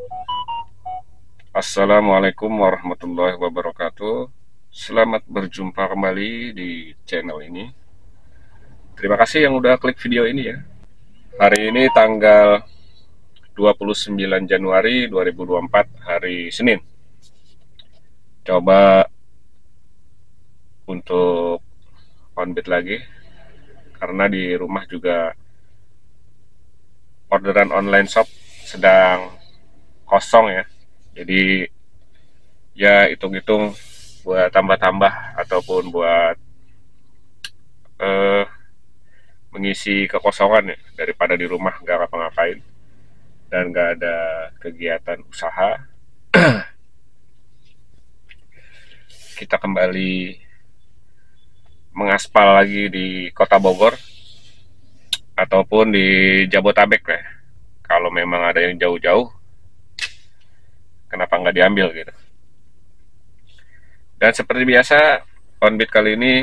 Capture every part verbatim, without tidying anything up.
Assalamualaikum warahmatullahi wabarakatuh. Selamat berjumpa kembali di channel ini. Terima kasih yang udah klik video ini ya. Hari ini tanggal dua puluh sembilan Januari dua ribu dua puluh empat, hari Senin. Coba untuk on bid lagi, karena di rumah juga orderan online shop sedang kosong ya. Jadi ya hitung-hitung buat tambah-tambah ataupun buat eh, mengisi kekosongan ya, daripada di rumah nggak ngapa-ngapain dan nggak ada kegiatan usaha. Kita kembali mengaspal lagi di kota Bogor ataupun di Jabotabek ya. Kalau memang ada yang jauh-jauh, kenapa nggak diambil gitu. Dan seperti biasa, on bid kali ini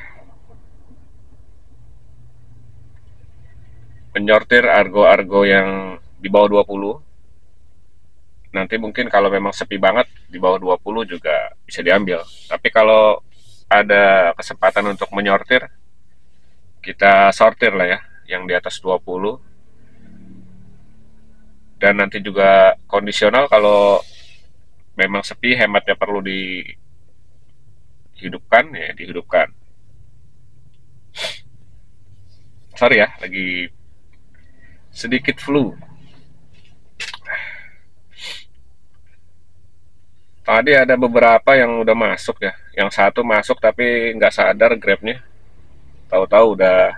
menyortir argo-argo yang di bawah dua puluh. Nanti mungkin kalau memang sepi banget, di bawah dua puluh juga bisa diambil. Tapi kalau ada kesempatan untuk menyortir, kita sortir lah ya, yang di atas dua puluh. Dan nanti juga kondisional, kalau memang sepi, hematnya perlu dihidupkan, ya dihidupkan. Sorry ya, lagi sedikit flu. Tadi ada beberapa yang udah masuk ya. Yang satu masuk tapi nggak sadar Grabnya. Tahu-tahu udah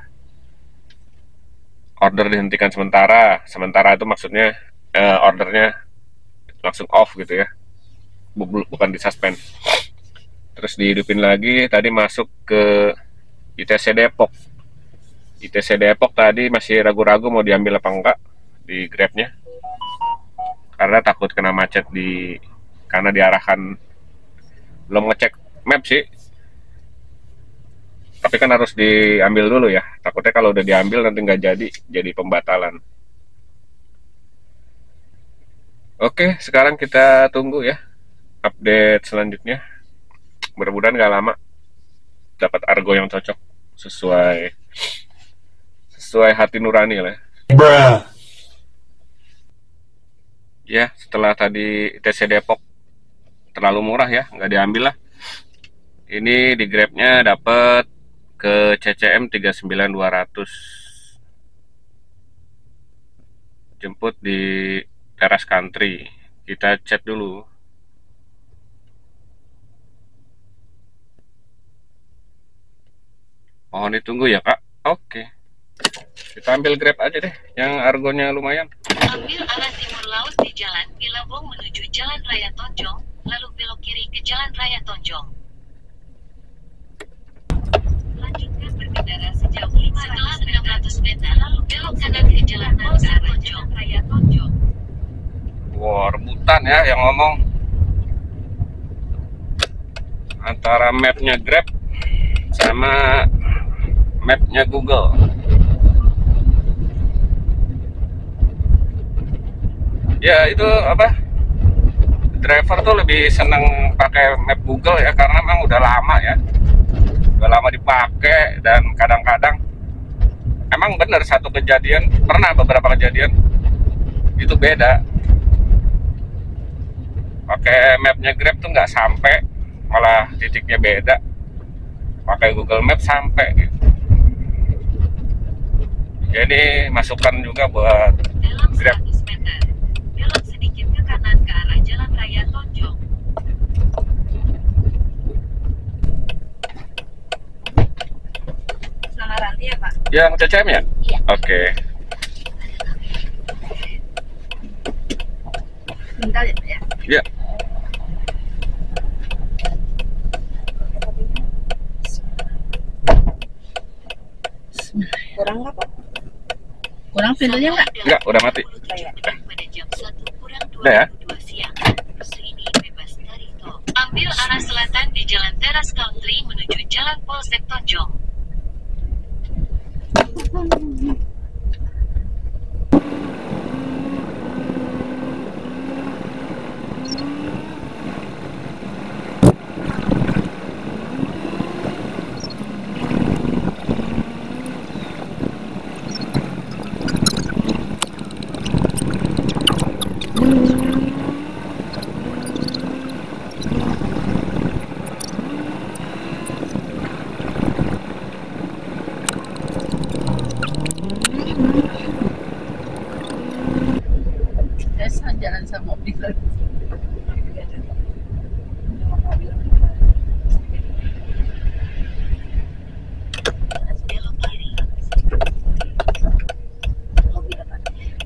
order dihentikan sementara. Sementara itu maksudnya eh, ordernya langsung off gitu ya. Bukan di suspend. Terus dihidupin lagi. Tadi masuk ke I T C Depok. I T C Depok tadi masih ragu-ragu mau diambil apa enggak di Grabnya. Karena takut kena macet di karena diarahkan, belum ngecek map sih, tapi kan harus diambil dulu ya, takutnya kalau udah diambil nanti nggak jadi jadi pembatalan. Oke, sekarang kita tunggu ya update selanjutnya. Mudah-mudahan nggak lama dapat argo yang cocok sesuai sesuai hati nurani lah. Bruh. Ya, setelah tadi I T C Depok terlalu murah ya, nggak diambil lah. Ini di Grabnya dapat ke C C M tiga sembilan dua ratus. Jemput di Teras Country. Kita chat dulu. Mohon ditunggu ya Kak. Oke. Kita ambil Grab aja deh, yang argonya lumayan. Ambil arah timur laut di jalan Bilabong menuju Jalan Raya Tonjong, lalu belok kiri ke Jalan Raya Tonjong. Lanjutkan berkendara sejauh lima ratus meter, lalu belok kanan ke Jalan Raya Tonjong. Wah, rebutan ya yang ngomong antara mapnya Grab sama mapnya Google. Ya itu apa, driver tuh lebih seneng pakai map Google ya, karena memang udah lama ya, udah lama dipakai. Dan kadang-kadang emang bener satu kejadian, pernah beberapa kejadian itu beda, pakai mapnya Grab tuh nggak sampai, malah titiknya beda. Pakai Google Map sampai gitu. Jadi masukan juga buat Grab. Belok sedikit ke kanan ke arah Jalan Raya Tonjong. Sama Ranti ya Pak? Yang C C M ya? Iya. Oke. Bentar ya Pak ya? Ya. Kurang nggak Pak? Kurang filenya nggak? Enggak, udah mati. Pada jam satu kurang Udah ya? dua puluh dua siang, bus ini bebas dari tol. Ambil arah selatan di Jalan Teras Country menuju Jalan Polsek Tonjong. sama mobil. Belok kiri. Mobil apa?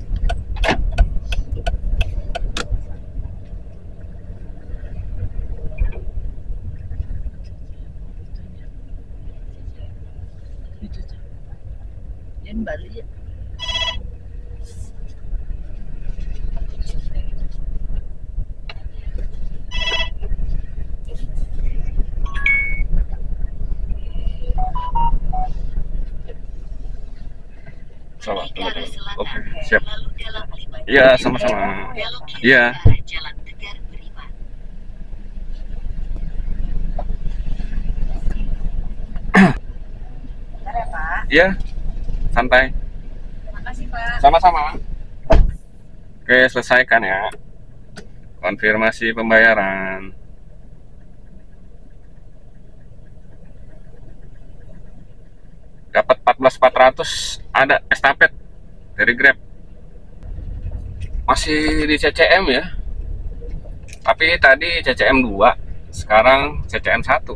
Itu tuh. Yang Bali ya. Sama, Ke arah selatan. oke, siap. Lalu dalam lima Iya, menit, sama-sama. belok kiri Iya. ke arah Jalan Tegar Beriman. Bentar ya, Pak. Iya, santai. Terima kasih, Pak. Sama-sama. Oke, selesaikan ya. Konfirmasi pembayaran. Dapat empat belas empat ratus, ada estafet dari Grab. Masih di C C M ya. Tapi tadi C C M dua, sekarang C C M satu.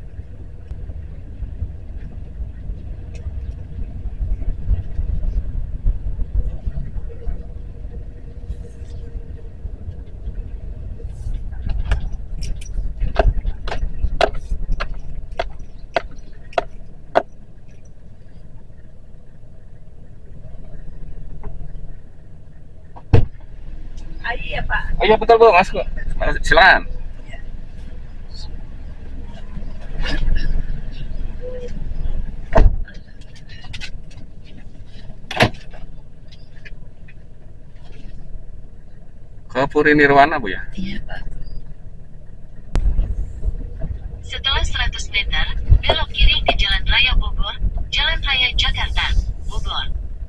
Ayo ya, Pak. Oh iya betul Bu, masuk. Silakan. Ke Puri Nirwana Bu ya? Iya, Pak. Setelah seratus meter, belok kiri ke Jalan Raya Bogor, Jalan Raya Jakarta, Bogor.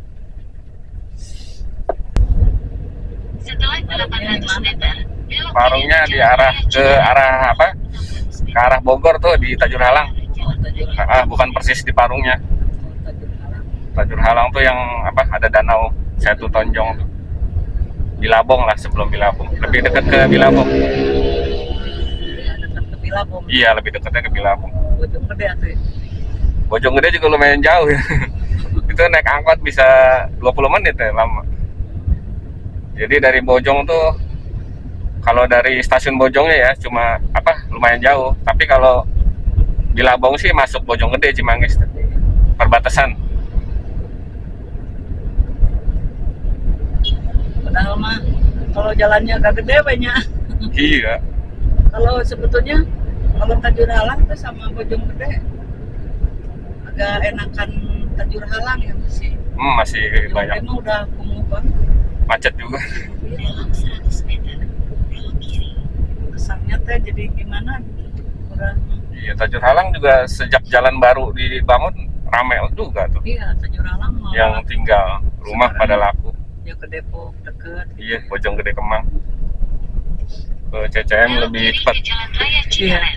Setelah delapan ratus meter, belok kiri Parungnya ke di Jalan arah Raya ke Jakarta. arah apa? enam ratus Ke meter. arah Bogor tuh di Tajur Halang. Oh, Tajur Ah, bukan persis di Parungnya. Tajur Halang. Tajur Halang tuh yang apa? Ada danau Setu Tonjong tuh. Bilabong lah, sebelum Bilabong. Lebih dekat ke Bilabong. Ya, dekat ke Bilabong. Iya, lebih dekatnya ke Bilabong. Bojong Gede tuh. Ya. Bojonggede juga lumayan jauh ya. Itu naik angkot bisa dua puluh menit ya, lama. Jadi dari Bojong tuh kalau dari stasiun Bojongnya ya cuma apa? Lumayan jauh. Tapi kalau Bilabong sih masuk Bojonggede, Cimanggis tuh. Perbatasan. Padahal mah kalau jalannya agak gede banyak. Iya. Kalau sebetulnya kalau Tajur Halang tuh sama Bojong Gede agak enakan Tajur Halang ya masih. Hmm, masih Bojong banyak Gede mah udah kumuh banget. macet juga. Dalam seratus meter, belok kiri. Kesannya teh jadi gimana gitu. Kurang. Iya, Tajur Halang juga sejak jalan baru dibangun ramai juga tuh. Iya, Tajur Halang mah Yang tinggal rumah pada laku. ya ke Depok deket. Iya, Bojonggede Kemang. Ke C C M Belok lebih kiri cepat. ke Jalan Raya Cikarang.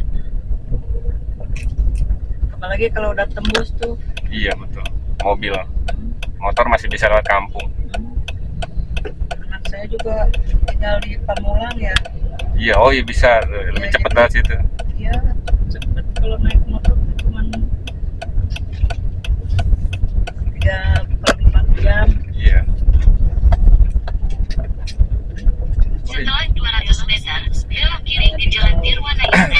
Apalagi kalau udah tembus tuh. Iya, betul. Mobil. Motor masih bisa lewat kampung. Anak saya juga tinggal di Pamulang ya. Iya, oh iya bisa. Lebih Iya, cepat jadi- dari situ. Iya, cepet kalau naik motor tuh cuman tiga per empat jam. Iya. Setelah dua ratus meter, belok kiri ke Jalan Nirwana Indah.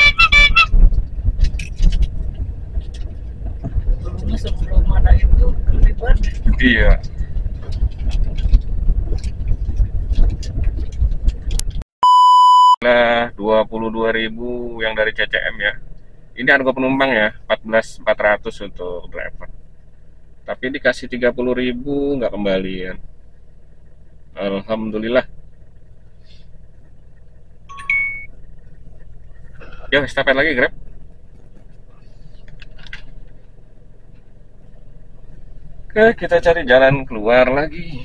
Dulu sebelum ada itu ribet. Iya. Nah, dua puluh dua ribu yang dari C C M ya. Ini harga penumpang ya, empat belas empat ratus untuk driver. Tapi dikasih tiga puluh ribu nggak kembalian. Alhamdulillah. Ya, estafet lagi Grab. Oke, kita cari jalan keluar lagi.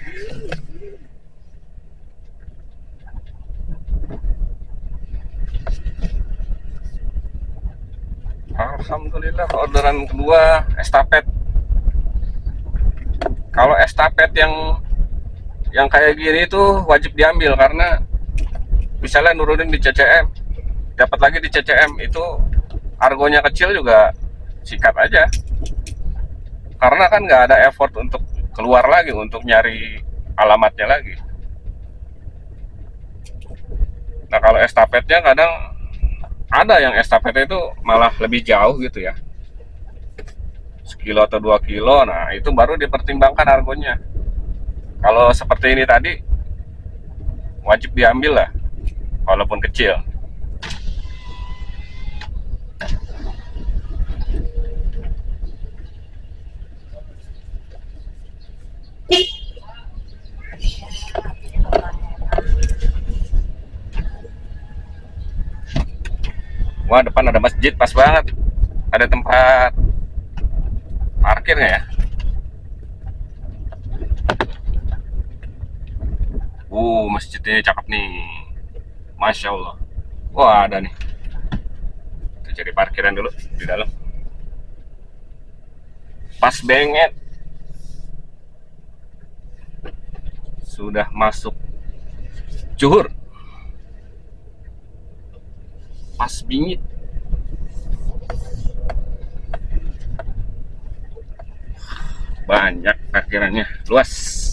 Alhamdulillah, orderan kedua estafet. Kalau estafet yang yang kayak gini itu wajib diambil, karena misalnya nurunin di C C M, dapat lagi di C C M, itu argonya kecil juga sikat aja, karena kan nggak ada effort untuk keluar lagi untuk nyari alamatnya lagi. Nah kalau estafetnya kadang ada yang estafetnya itu malah lebih jauh gitu ya, sekilo atau dua kilo, nah itu baru dipertimbangkan argonya. Kalau seperti ini tadi wajib diambil lah, walaupun kecil. Wah, depan ada masjid, pas banget. Ada tempat parkirnya ya. Uh, masjidnya cakep nih. Masya Allah. Wah, ada nih. Kita cari parkiran dulu di dalam. Pas banget. Sudah masuk Juhur. Pas bingit. Banyak parkirannya, luas.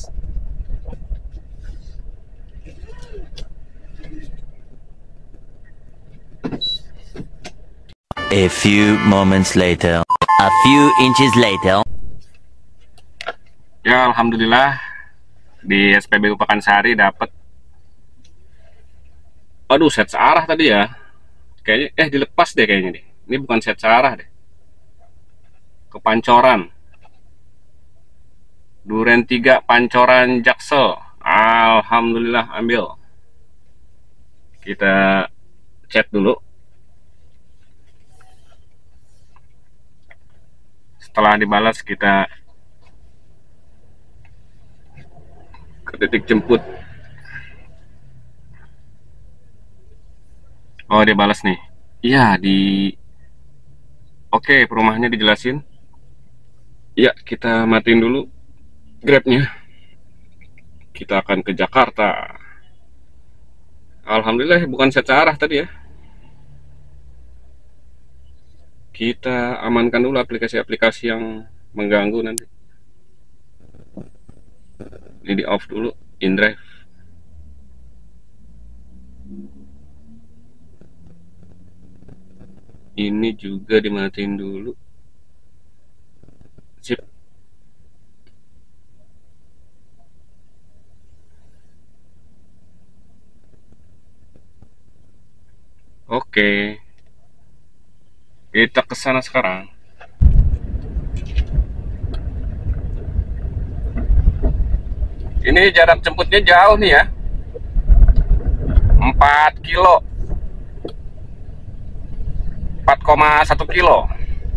A few moments later, a few inches later. Ya, alhamdulillah di S P B U Pakansari dapat. Aduh, set searah tadi ya. Kayaknya eh dilepas deh kayaknya deh. Ini bukan set searah deh. Kepancoran. Duren tiga Pancoran Jaksel. Alhamdulillah ambil. Kita chat dulu. Setelah dibalas kita ke titik jemput. Oh, dia balas nih. Iya, di Oke, perumahannya dijelasin. Ya, kita matiin dulu Grabnya. Kita akan ke Jakarta. Alhamdulillah bukan set searah tadi ya. Kita amankan dulu aplikasi-aplikasi yang mengganggu nanti. Ini di off dulu, InDrive. Ini juga dimatiin dulu. Sip. Oke. Kita ke sana sekarang. Ini jarak jemputnya jauh nih ya. empat kilo. empat koma satu kilo.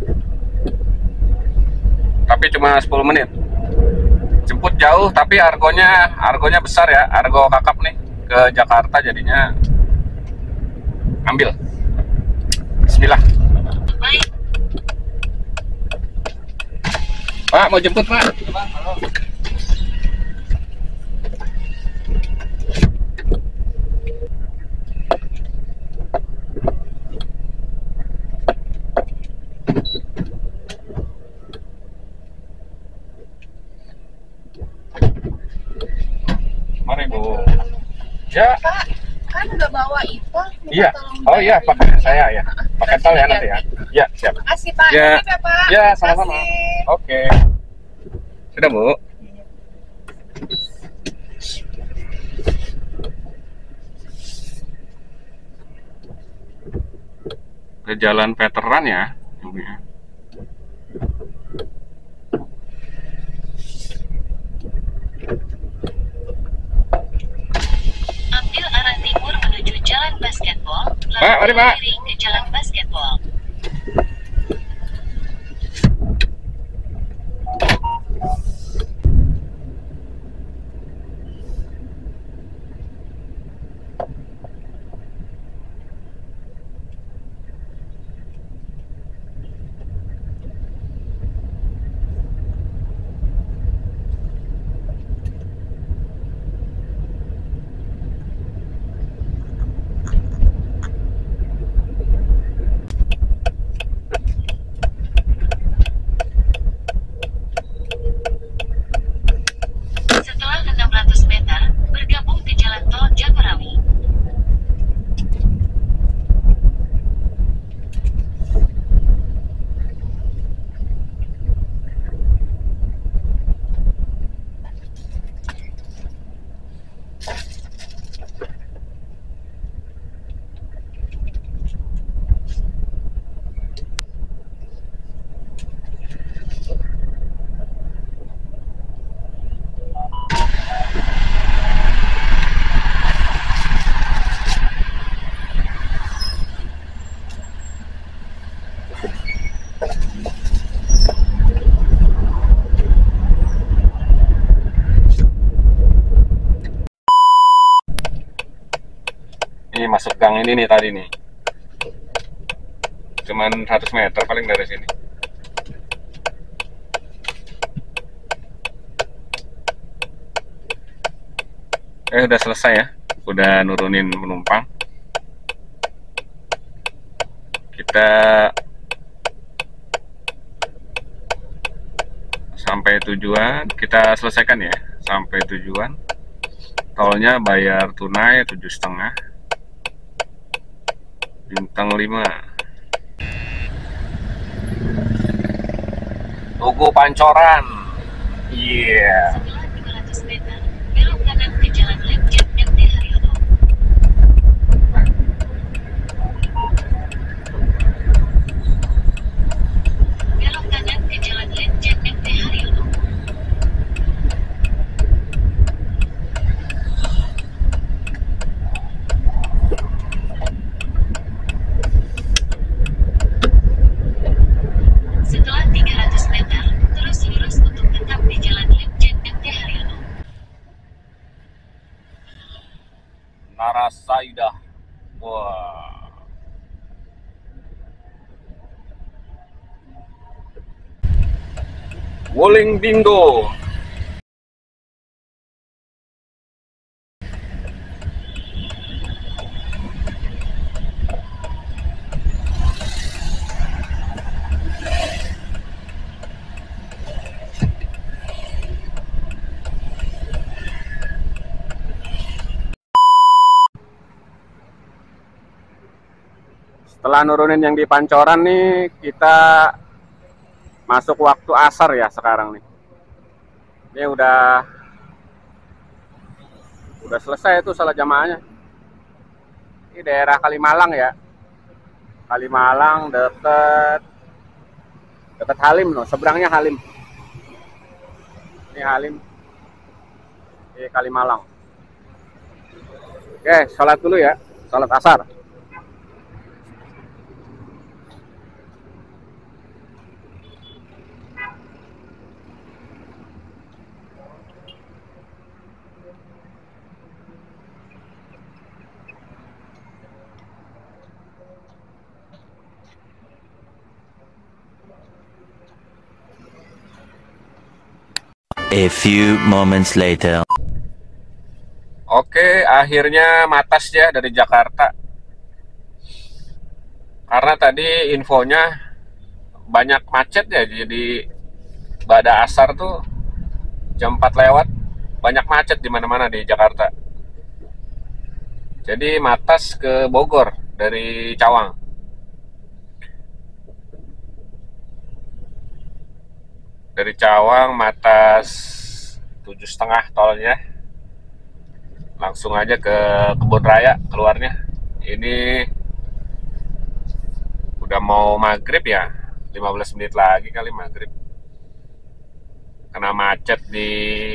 Tapi cuma sepuluh menit. Jemput jauh tapi argonya argonya besar ya, argo kakap nih ke Jakarta, jadinya ambil. Bismillah. Pak, mau jemput Pak? Mari Bu. Ya. Pak, kan udah bawa itu. Iya. Oh iya, pakai saya ya. Pakai tol ya nanti ya. Ya, siap. Makasih Pak. Ya. Terima kasih, Pak. Ya, sama-sama. Makasih. Oke. Sudah Bu. Ke jalan veteran ya. Ibu ya. Ambil arah timur menuju Jalan Basketball, Pak, mari, lalu Pak. kiri ke Jalan Basketball. masuk gang ini nih tadi nih. Cuman seratus meter paling dari sini. Eh udah selesai ya, udah nurunin penumpang. Kita sampai tujuan, kita selesaikan ya sampai tujuan. Tolnya bayar tunai tujuh setengah, bintang lima. Tugu Pancoran, iya. Yeah. Setelah tiga ratus meter, belok kanan ke Jalan Lemjen M T Haryono. Belok kanan ke Jalan Lemjen M T Haryono. Setelah tiga ratus meter, terus lurus untuk tetap di Jalan Lemjen M T Haryono. Narasaidah. Wah. Wuling Bingo. Setelah nurunin yang di Pancoran nih, kita masuk waktu asar ya sekarang nih. Ini udah udah selesai tuh salat jamaahnya. Ini daerah Kalimalang ya. Kalimalang deket deket Halim loh, seberangnya Halim. Ini Halim. Ini Kalimalang. Oke, sholat dulu ya, sholat asar. A few moments later. Oke, akhirnya matas ya dari Jakarta. Karena tadi infonya banyak macet ya, jadi pada asar tuh jam empat lewat banyak macet di mana-mana di Jakarta. Jadi matas ke Bogor dari Cawang. Dari Cawang matas tujuh setengah tolnya, langsung aja ke Kebun Raya keluarnya. Ini udah mau maghrib ya, lima belas menit lagi kali maghrib. Kena macet di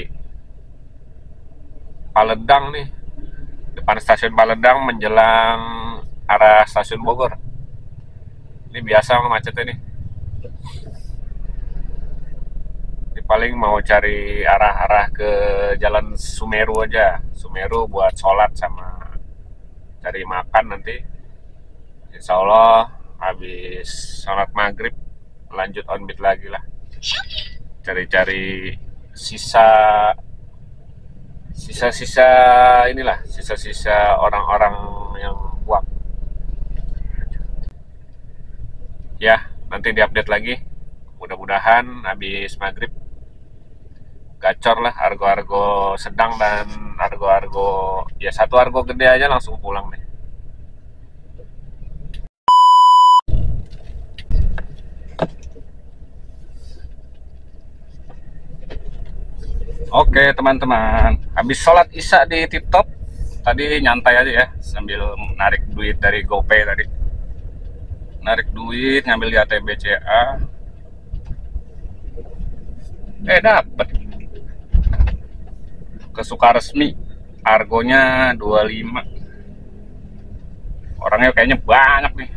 Paledang nih, depan stasiun Paledang menjelang arah stasiun Bogor. Ini biasa macetnya nih. Paling mau cari arah-arah ke Jalan Sumeru aja, Sumeru buat sholat sama cari makan nanti. Insya Allah habis sholat maghrib lanjut onbit lagi lah, cari-cari sisa sisa-sisa inilah, sisa-sisa orang-orang yang buang ya. Nanti diupdate lagi, mudah-mudahan habis maghrib gacor lah argo-argo sedang dan argo-argo ya, satu argo gede aja langsung pulang deh. Oke teman-teman, habis sholat isya di Tip Top tadi nyantai aja ya, sambil narik duit dari GoPay tadi, narik duit ngambil di A T B C A, eh dapet ke Sukaresmi, argonya dua puluh lima. Orangnya kayaknya banyak nih.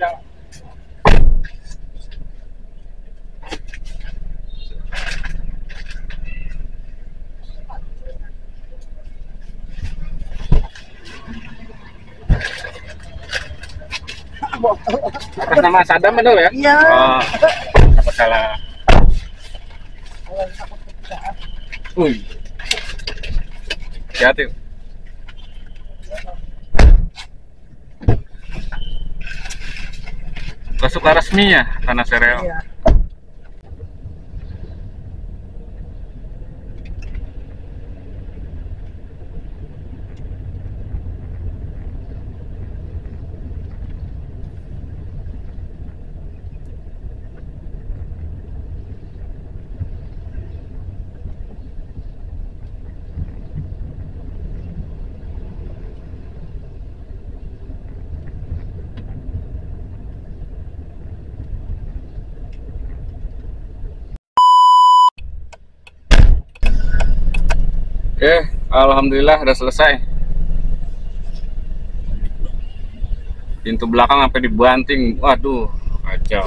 Atas nama Sadam betul ya? Iya. Oh, apa salah? Wih, hati-hati. Suka resmi ya tanah sereal. Iya. Oke, alhamdulillah udah selesai. Pintu belakang sampai dibanting. Waduh, kacau.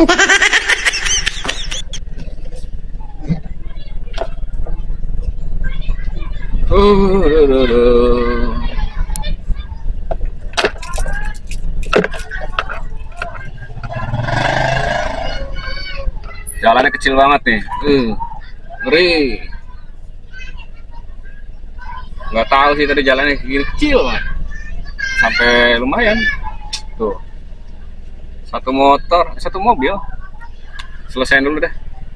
Uh, Jalannya kecil banget nih. Uh, ngeri. Nggak tahu sih tadi jalannya gini kecil banget. Sampai lumayan. Tuh. Satu motor, satu mobil. Selesaiin dulu deh.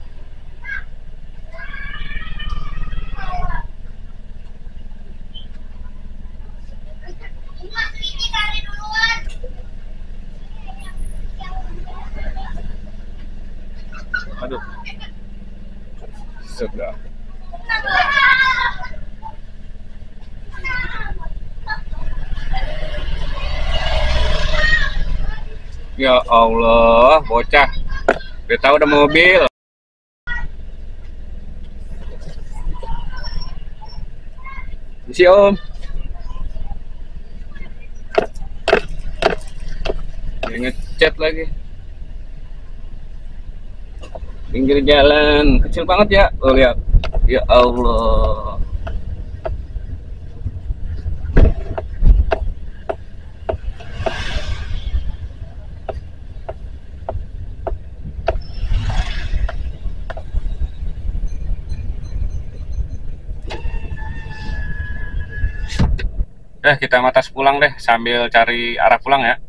Aduh. Sudah. Ya Allah, bocah. Udah tahu ada mobil. Misi Om. Dia ngecat lagi. Pinggir jalan, kecil banget ya. Oh lihat. Ya Allah. Eh, kita matas pulang deh sambil cari arah pulang ya.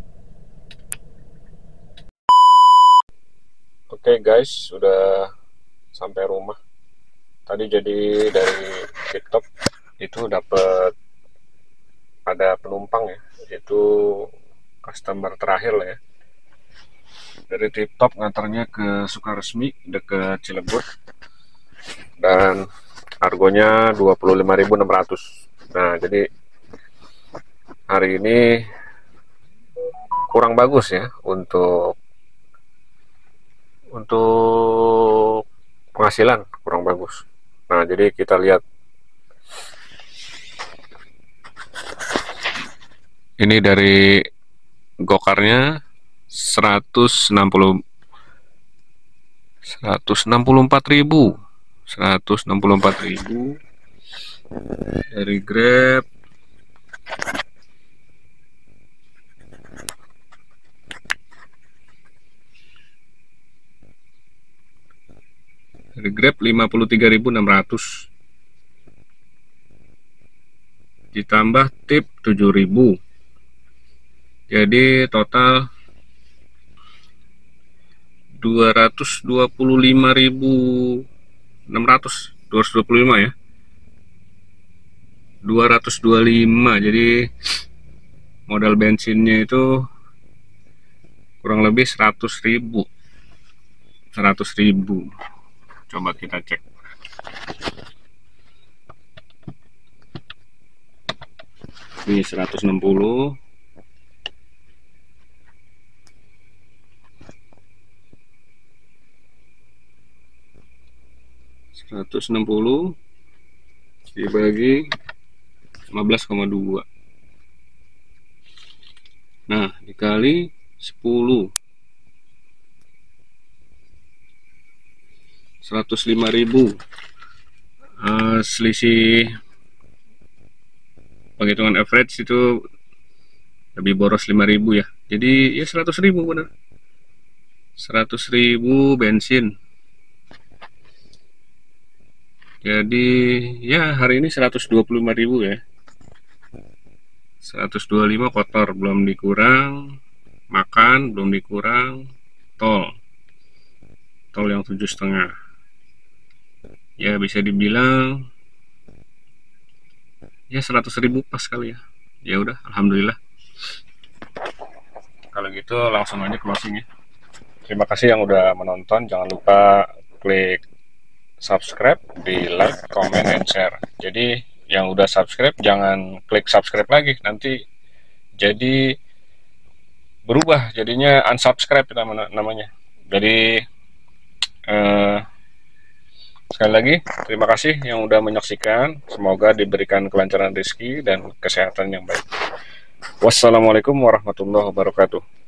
Oke guys, sudah sampai rumah. Tadi jadi dari TikTok itu dapat ada penumpang ya, itu customer terakhir lah ya. Dari TikTok ngantarnya ke Sukaresmi deket Cilebut dan harganya dua puluh lima ribu enam ratus. Nah, jadi hari ini kurang bagus ya untuk untuk penghasilan, kurang bagus. Nah, jadi kita lihat ini dari gokarnya seratus enam puluh seratus enam puluh empat ribu seratus enam puluh empat ribu dari Grab dari Grab lima puluh tiga ribu enam ratus ditambah tip tujuh ribu, jadi total dua ratus dua puluh lima ribu enam ratus, dua ratus dua puluh lima ya, dua ratus dua puluh lima. Jadi modal bensinnya itu kurang lebih seratus ribu seratus ribu. Coba kita cek. Ini seratus enam puluh. seratus enam puluh dibagi lima belas koma dua. Nah, dikali sepuluh. seratus lima ribu. Uh, selisih penghitungan average itu lebih boros lima ribu ya. Jadi ya seratus ribu benar. seratus ribu bensin. Jadi ya hari ini seratus dua puluh lima ribu ya. seratus dua puluh lima kotor, belum dikurang makan, belum dikurang tol. Tol yang tujuh setengah. Ya bisa dibilang ya seratus ribu pas kali ya. Ya udah, alhamdulillah. Kalau gitu langsung aja closing ya. Terima kasih yang udah menonton. Jangan lupa klik subscribe, di like, comment, and share. Jadi yang udah subscribe jangan klik subscribe lagi, nanti jadi berubah jadinya unsubscribe namanya. Jadi eh, sekali lagi terima kasih yang udah menyaksikan. Semoga diberikan kelancaran rezeki dan kesehatan yang baik. Wassalamualaikum warahmatullahi wabarakatuh.